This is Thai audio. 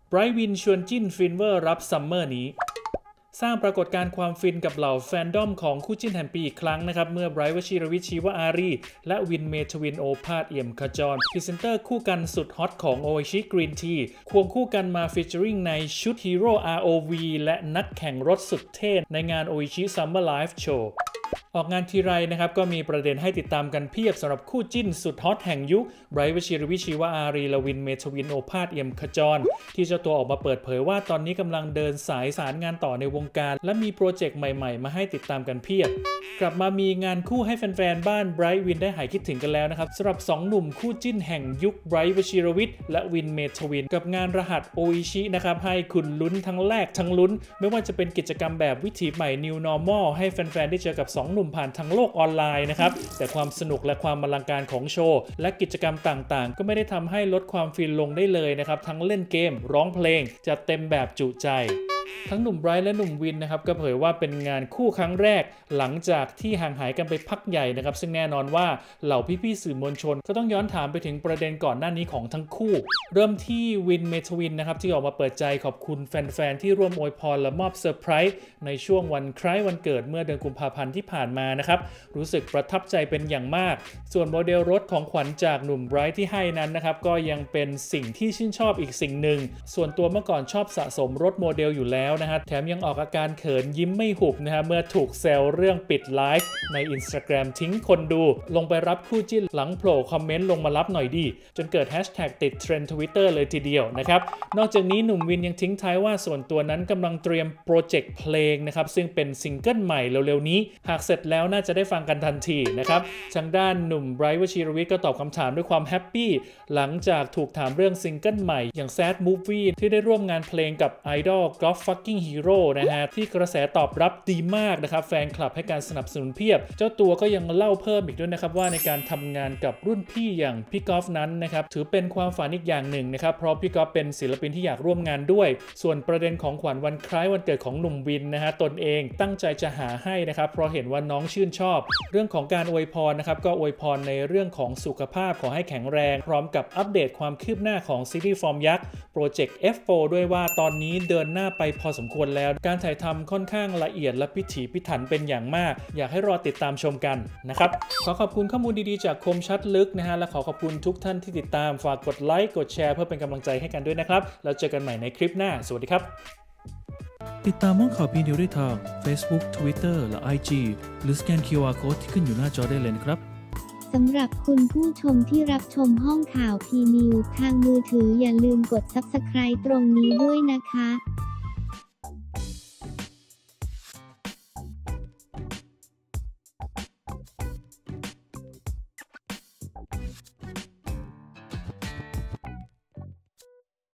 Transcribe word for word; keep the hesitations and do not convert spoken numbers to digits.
ไบรท์วินชวนจิ้นฟินเวอร์รับซัมเมอร์นี้สร้างปรากฏการณ์ความฟินกับเหล่าแฟนดอมของคู่จิ้นแห่งปีอีกครั้งนะครับเมื่อไบรท์วชิรวิทย์ชีวอารีและวินเมทวินโอภาสเอี่ยมขจรพรีเซนเตอร์คู่กันสุดฮอตของโออิชิกรีนทีควงคู่กันมาฟีเจอริงในชุดฮีโร่ อาร์ โอ วี และนักแข่งรถสุดเท่ในงานโออิชิซัมเมอร์ไลฟ์โชว์ออกงานทีไรนะครับก็มีประเด็นให้ติดตามกันเพียบสำหรับคู่จิ้นสุดฮอตแห่งยุคไบรท์วชิรวิทย์ชีวอารีและวินเมทวินโอภาสเอี่ยมขจรที่เจ้าตัวออกมาเปิดเผยว่าตอนนี้กำลังเดินสายสารงานต่อในวงการและมีโปรเจกต์ใหม่ๆมาให้ติดตามกันเพียบกลับมามีงานคู่ให้แฟนๆบ้านไบรท์วินได้หายคิดถึงกันแล้วนะครับสำหรับสองหนุ่มคู่จิ้นแห่งยุคไบรท์วชิรวิทย์และวินเมทวินกับงานรหัสโออิชินะครับให้คุณลุ้นทั้งแรกทั้งลุ้นไม่ว่าจะเป็นกิจกรรมแบบวิถีใหม่ New Normal ให้แฟนๆได้เจอกับสองหนุ่มผ่านทางโลกออนไลน์นะครับแต่ความสนุกและความอลังการของโชว์และกิจกรรมต่างๆก็ไม่ได้ทำให้ลดความฟินลงได้เลยนะครับทั้งเล่นเกมร้องเพลงจะเต็มแบบจุใจทั้งหนุ่มไบรท์และหนุ่มวินนะครับก็เผยว่าเป็นงานคู่ครั้งแรกหลังจากที่ห่างหายกันไปพักใหญ่นะครับซึ่งแน่นอนว่าเหล่าพี่ๆสื่อมวลชนก็ต้องย้อนถามไปถึงประเด็นก่อนหน้านี้ของทั้งคู่เริ่มที่วินเมทวินนะครับที่ออกมาเปิดใจขอบคุณแฟนๆที่ร่วมอวยพรและมอบเซอร์ไพรส์ในช่วงวันคล้ายวันเกิดเมื่อเดือนกุมภาพันธ์ที่ผ่านมานะครับรู้สึกประทับใจเป็นอย่างมากส่วนโมเดลรถของขวัญจากหนุ่มไบรท์ที่ให้นั้นนะครับก็ยังเป็นสิ่งที่ชื่นชอบอีกสิ่งหนึ่งส่วนตัวเมื่อก่อนชอบสะสมรถโมเดลอยู่แล้วนะฮะแถมยังออกอาการเขินยิ้มไม่หุบนะฮะเมื่อถูกแซวเรื่องปิดไลฟ์ใน Instagram ทิ้งคนดูลงไปรับคู่จิ้นหลังโผล่คอมเมนต์ลงมารับหน่อยดีจนเกิดแฮชแท็กติดเทรนด์ Twitter เลยทีเดียวนะครับนอกจากนี้หนุ่มวินยังทิ้งท้ายว่าส่วนตัวนั้นกำลังเตรียมโปรเจกต์เพลงนะครับซึ่งเป็นซิงเกิลใหม่เร็วๆนี้หากเสร็จแล้วน่าจะได้ฟังกันทันทีนะครับทางด้านหนุ่มไบรท์วชิรวิทย์ก็ตอบคำถามด้วยความแฮปปี้หลังจากถูกถามเรื่องซิงเกิลใหม่อย่าง Sad Movie ที่ได้ร่วมงานเพลงกับ Idol God Fucking Hero นะฮะที่กระแสตอบรับดีมากนะครับแฟนคลับให้การสนับสนุนเพียบเจ้าตัวก็ยังเล่าเพิ่มอีกด้วยนะครับว่าในการทำงานกับรุ่นพี่อย่างพี่กอล์ฟนั้นนะครับถือเป็นความฝันอีกอย่างหนึ่งนะครับเพราะพี่กอล์ฟเป็นศิลปินที่อยากร่วมงานด้วยส่วนประเด็นของขวัญวันคล้ายวันเกิดของหนุ่มวินนะฮะตนเองตั้งใจจะหาให้นะครับเพราะเห็นว่าน้องชื่นชอบเรื่องของการอวยพรนะครับก็อวยพรในเรื่องของสุขภาพขอให้แข็งแรงพร้อมกับอัปเดตความคืบหน้าของซีรีส์ฟอร์มยักษ์โปรเจกต์ เอฟ โฟร์ ด้วยว่าตอนนี้เดินหน้าไปพอสมควรแล้วการถ่ายทำค่อนข้างละเอียดและพิถีพิถันเป็นอย่างมากอยากให้รอติดตามชมกันนะครับขอขอบคุณข้อมูลดีๆจากคมชัดลึกนะฮะและขอขอบคุณทุกท่านที่ติดตามฝากกดไลค์กดแชร์เพื่อเป็นกำลังใจให้กันด้วยนะครับแล้วเจอกันใหม่ในคลิปหน้าสวัสดีครับติดตามห้องข่าวพีนิวได้ทาง Facebook Twitter และ ไอ จี หรือสแกน คิว อาร์ Code ที่ขึ้นอยู่หน้าจอได้เลยนะครับสำหรับคุณผู้ชมที่รับชมห้องข่าวพีนิวทางมือถืออย่าลืมกด ซับสไครบ์ ตรงนี้ด้วยนะคะ